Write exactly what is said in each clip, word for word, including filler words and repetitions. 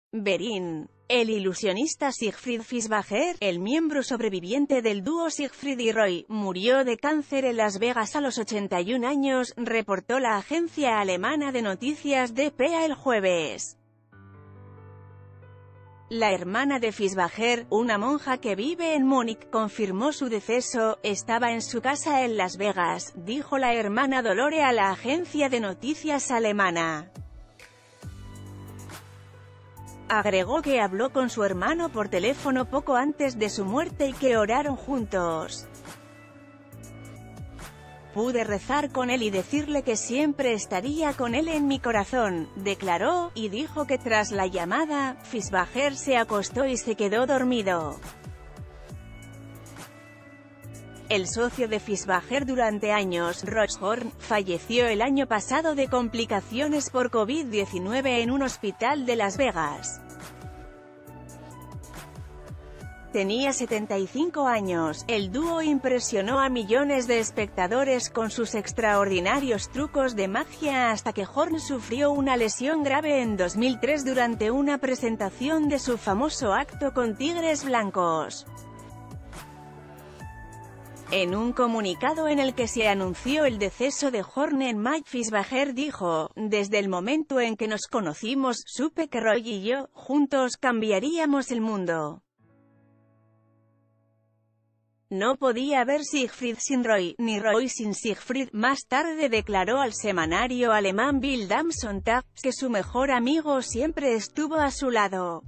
Berlín. El ilusionista Siegfried Fischbacher, el miembro sobreviviente del dúo Siegfried y Roy, murió de cáncer en Las Vegas a los ochenta y un años, reportó la agencia alemana de noticias D P A el jueves. La hermana de Fischbacher, una monja que vive en Múnich, confirmó su deceso. Estaba en su casa en Las Vegas, dijo la hermana Dolore a la agencia de noticias alemana. Agregó que habló con su hermano por teléfono poco antes de su muerte y que oraron juntos. Pude rezar con él y decirle que siempre estaría con él en mi corazón, declaró, y dijo que tras la llamada, Fischbacher se acostó y se quedó dormido. El socio de Fischbacher durante años, Roy Horn, falleció el año pasado de complicaciones por COVID diecinueve en un hospital de Las Vegas. Tenía setenta y cinco años. El dúo impresionó a millones de espectadores con sus extraordinarios trucos de magia hasta que Horn sufrió una lesión grave en dos mil tres durante una presentación de su famoso acto con tigres blancos. En un comunicado en el que se anunció el deceso de Horn en mayo, Fischbacher dijo: «Desde el momento en que nos conocimos, supe que Roy y yo, juntos, cambiaríamos el mundo. No podía haber Siegfried sin Roy, ni Roy sin Siegfried». Más tarde declaró al semanario alemán Bild am Sonntag, que su mejor amigo siempre estuvo a su lado.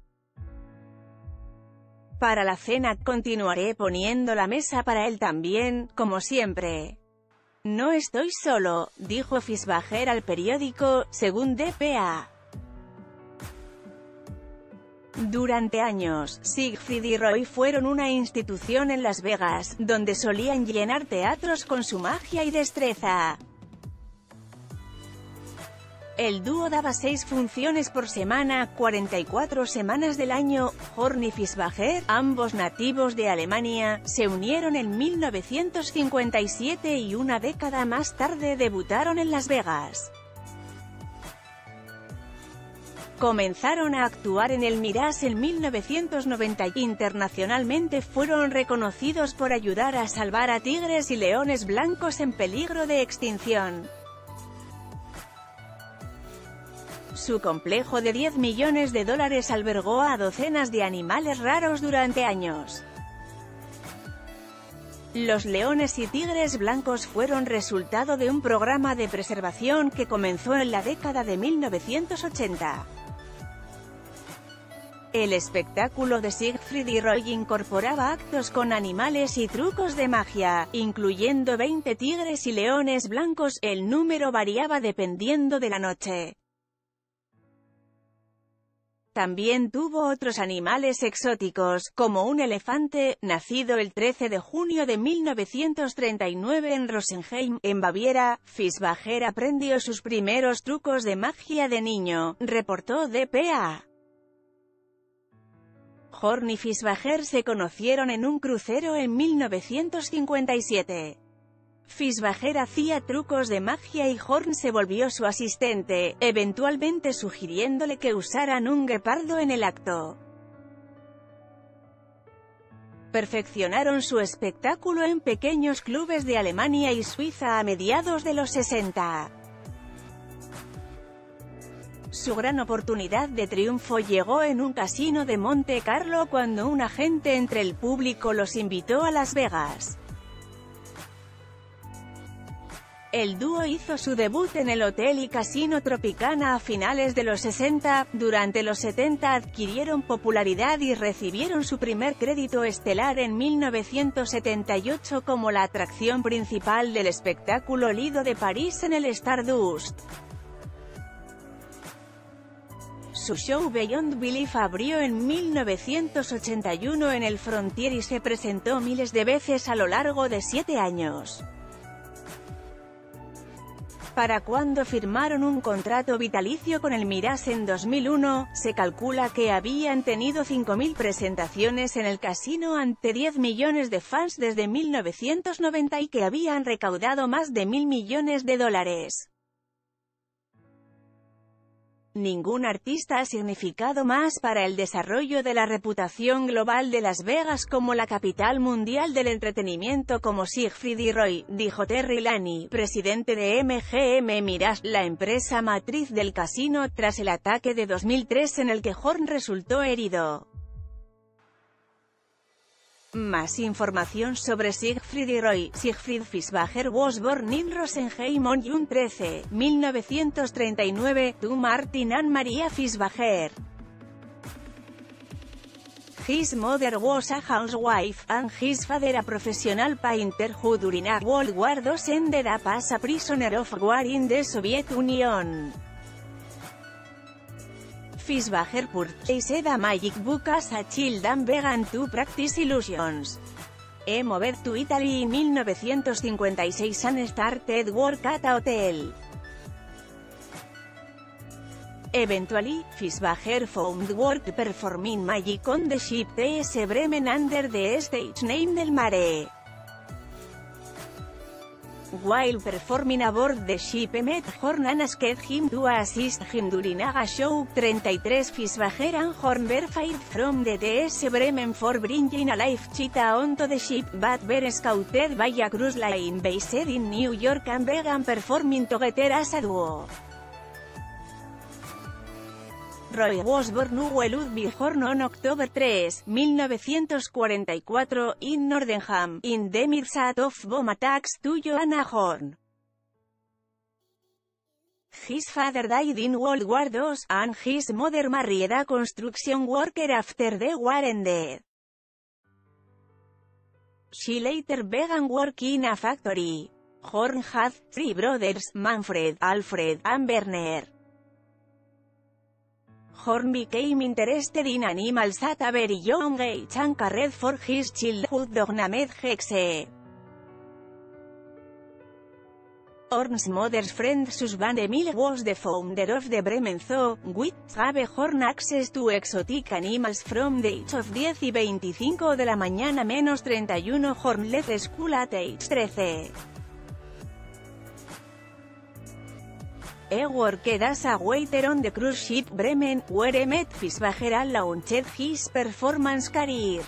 «Para la cena, continuaré poniendo la mesa para él también, como siempre. No estoy solo», dijo Fischbacher al periódico, según D P A. Durante años, Siegfried y Roy fueron una institución en Las Vegas, donde solían llenar teatros con su magia y destreza. El dúo daba seis funciones por semana, cuarenta y cuatro semanas del año. Horn y Fischbacher, ambos nativos de Alemania, se unieron en mil novecientos cincuenta y siete y una década más tarde debutaron en Las Vegas. Comenzaron a actuar en el Mirage en mil novecientos noventa y internacionalmente fueron reconocidos por ayudar a salvar a tigres y leones blancos en peligro de extinción. Su complejo de diez millones de dólares albergó a docenas de animales raros durante años. Los leones y tigres blancos fueron resultado de un programa de preservación que comenzó en la década de mil novecientos ochenta. El espectáculo de Siegfried y Roy incorporaba actos con animales y trucos de magia, incluyendo veinte tigres y leones blancos. El número variaba dependiendo de la noche. También tuvo otros animales exóticos, como un elefante, nacido el trece de junio de mil novecientos treinta y nueve en Rosenheim, en Baviera. Fischbacher aprendió sus primeros trucos de magia de niño, reportó D P A. Horn y Fischbacher se conocieron en un crucero en mil novecientos cincuenta y siete. Fischbacher hacía trucos de magia y Horn se volvió su asistente, eventualmente sugiriéndole que usaran un guepardo en el acto. Perfeccionaron su espectáculo en pequeños clubes de Alemania y Suiza a mediados de los sesenta. Su gran oportunidad de triunfo llegó en un casino de Monte Carlo cuando un agente entre el público los invitó a Las Vegas. El dúo hizo su debut en el hotel y casino Tropicana a finales de los sesenta. Durante los setenta adquirieron popularidad y recibieron su primer crédito estelar en mil novecientos setenta y ocho como la atracción principal del espectáculo Lido de París en el Stardust. Su show Beyond Belief abrió en mil novecientos ochenta y uno en el Frontier y se presentó miles de veces a lo largo de siete años. Para cuando firmaron un contrato vitalicio con el Mirage en dos mil uno, se calcula que habían tenido cinco mil presentaciones en el casino ante diez millones de fans desde mil novecientos noventa y que habían recaudado más de mil millones de dólares. Ningún artista ha significado más para el desarrollo de la reputación global de Las Vegas como la capital mundial del entretenimiento como Siegfried y Roy, dijo Terry Laney, presidente de M G M Mirage, la empresa matriz del casino, tras el ataque de dos mil tres en el que Horn resultó herido. Más información sobre Siegfried y Roy. Siegfried Fischbacher was born in Rosenheim on June thirteenth, nineteen thirty-nine, to Martin and Maria Fischbacher. His mother was a housewife, and his father a professional painter who during World War Two ended up as a prisoner of war in the Soviet Union. Fischbacher purchased a magic book as a child and began to practice illusions. He moved to Italy in nineteen fifty-six and started work at a hotel. Eventually, Fischbacher found work performing magic on the ship T S Bremen under the stage name Del Mare. While performing aboard the ship, Emmett Horn asked him to assist him during a show. thirty-three Fischbacher and Horn were fired from the T S Bremen for bringing a live cheetah onto the ship, but were scouted by a cruise line based in New York and began performing together as a duo. Roy was born Noel Ludwig Horn on October third, nineteen forty-four, in Nordenham, in the midst of bomb attacks to Joanna Horn. His father died in World War Two, and his mother married a construction worker after the war ended. She later began work in a factory. Horn had three brothers, Manfred, Alfred, and Werner. Horn became interested in animals at a very young age and cared for his childhood dog named Hexe. Horn's mother's friend Susan DeMille was the founder of the Bremen Zoo, which gave Horn access to exotic animals from the age of ten y veinticinco de la mañana menos treinta y uno. Horn left school at age thirteen. He worked as a waiter on the cruise ship Bremen, where Emmett Fischbacher launched his performance career.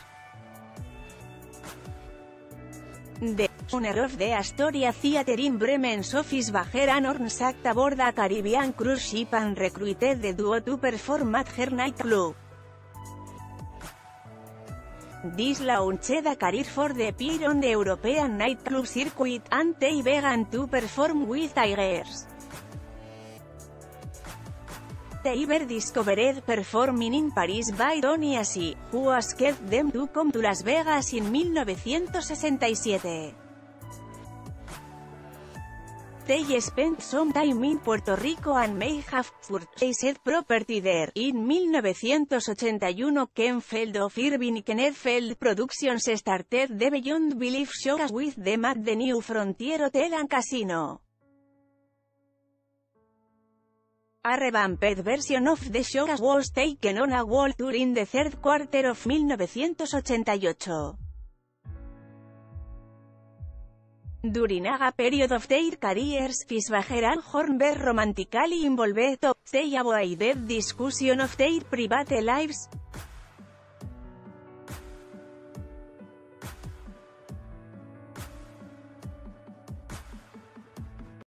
The owner of the Astoria Theatre in Bremen saw Fischbacher and Horn act aboard a Caribbean cruise ship and recruited the duo to perform at her nightclub. This launched a career for the pair on the European nightclub circuit, and they began to perform with tigers. They were discovered performing in Paris by Tony Assi, who asked them to come to Las Vegas in nineteen sixty-seven. They spent some time in Puerto Rico and may have purchased property there. In nineteen eighty-one, Ken Feld of Irving Kenneth Feld Productions started the Beyond Belief shows with them at the New Frontier Hotel and Casino. A revamped version of the show was taken on a world tour in the third quarter of nineteen eighty-eight. During a period of their careers, Fischbacher and Horn were romantically involved. They avoided discussion of their private lives.